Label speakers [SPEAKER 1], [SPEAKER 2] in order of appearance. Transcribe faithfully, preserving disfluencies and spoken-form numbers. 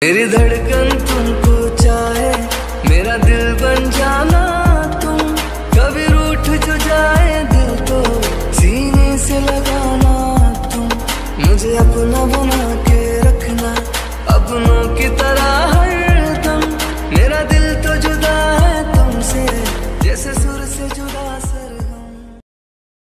[SPEAKER 1] मेरी धड़कन तुमको चाहे, मेरा दिल बन जाना तुम। कभी रूठ जो जाए दिल को सीने से लगाना तुम। मुझे अपना बना